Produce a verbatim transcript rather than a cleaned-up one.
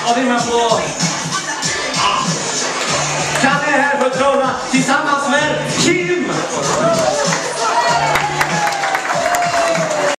Och vi är med på... Kalle är här för att tråna tillsammans med